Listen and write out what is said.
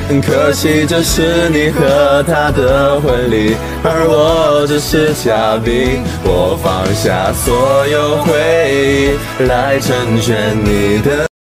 可惜这是你和他的婚礼，而我只是嘉宾。我放下所有回忆，来成全你的。